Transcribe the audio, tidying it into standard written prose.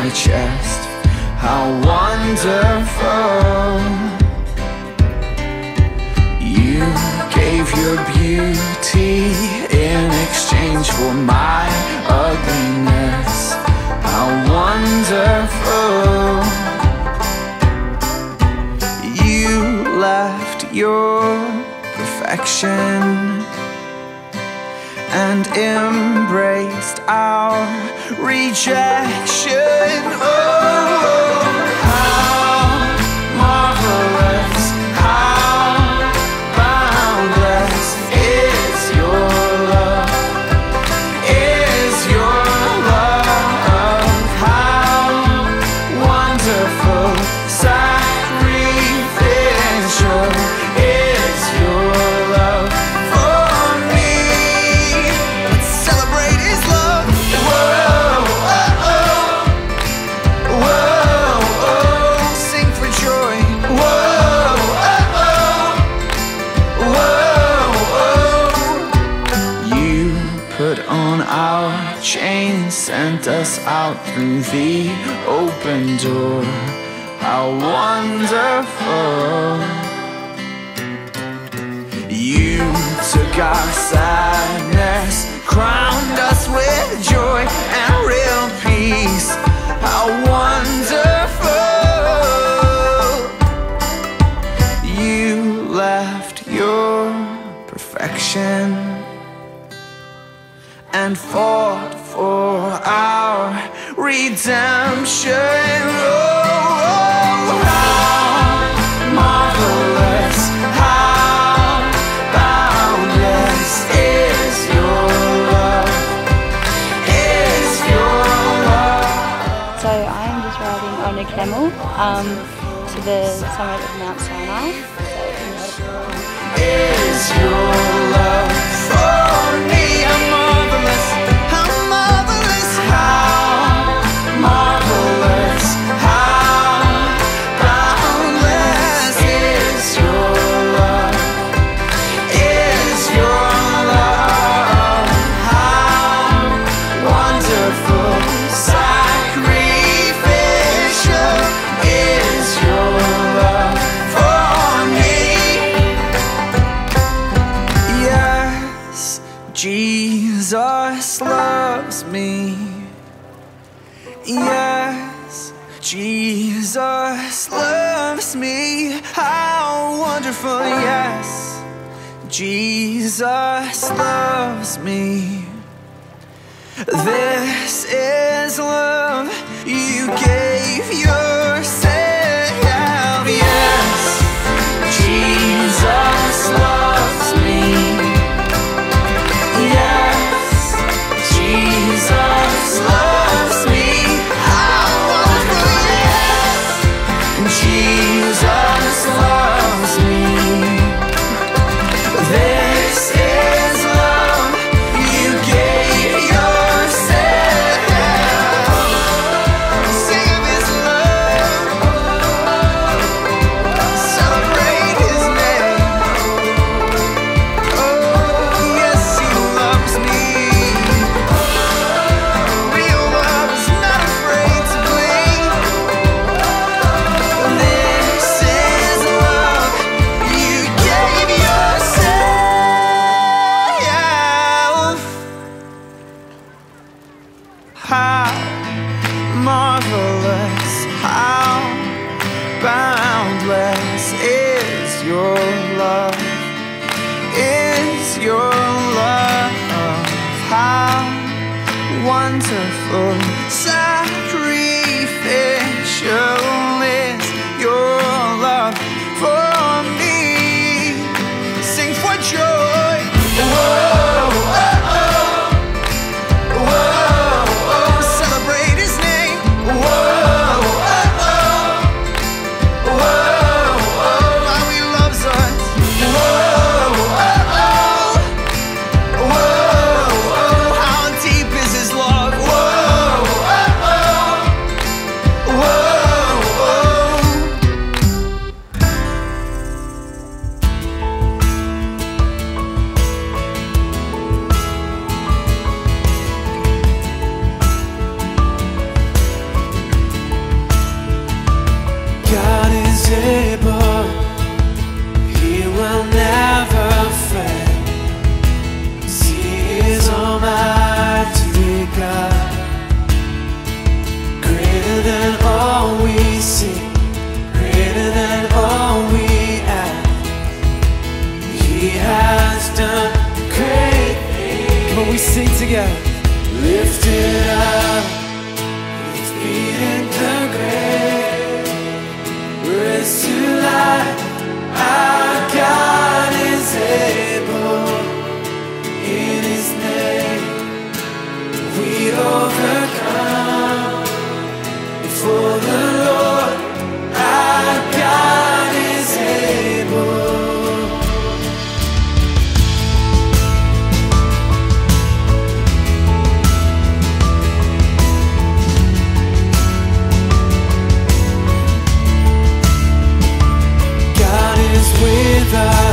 my chest. How wonderful. You gave your beauty in exchange for my ugliness. How wonderful. You left your perfection and embraced our rejection. Oh, how marvelous, how boundless is your love, is your love. How wonderful, sacrificial is your love for me. Let's celebrate His love. Whoa, oh, oh. Whoa, oh. Sing for joy. Whoa, oh, oh. Whoa, oh. You put on our chains, sent us out through the open door. How wonderful. You took our sadness, crowned us with joy and real peace. How wonderful. You left your perfection and fought for our redemption. Oh, how marvelous, how boundless is your love, is your love. So I am just riding on a camel to the summit of Mount Sinai. Is your love for me? How marvelous, how marvelous, how marvelous, how boundless is your love, is your love. How wonderful, sacrificial is your love for me. Yes, Jesus loves me. Yes, Jesus loves me. How wonderful, yes, Jesus loves me. This is love, you gave yourself. Yes, Jesus loves me. Yes, Jesus loves me. How wonderful, yes, Jesus loves me. This is love, you gave yourself. Sing of His love, celebrate His name. Oh, yes, He loves me. Real love is not afraid to bleed. This is love, you gave yourself. How marvelous, how boundless is your love, is your love. How wonderful, sacrificial is your love for me. Sing for joy. Whoa, oh, oh. Whoa, oh. Celebrate His name. Whoa, oh, oh. Whoa, oh. How He loves us. Whoa, oh, oh. Whoa, oh. How deep is His love. Whoa, oh, oh. able, He will never fail. He is Almighty God, greater than all we see, greater than all we ask. He has done great things. Come on, we sing together. Lifted up, He's beaten the grave, raised to life. Our God is able. In His name we overcome. Before the Lord, our God is able. God is with us.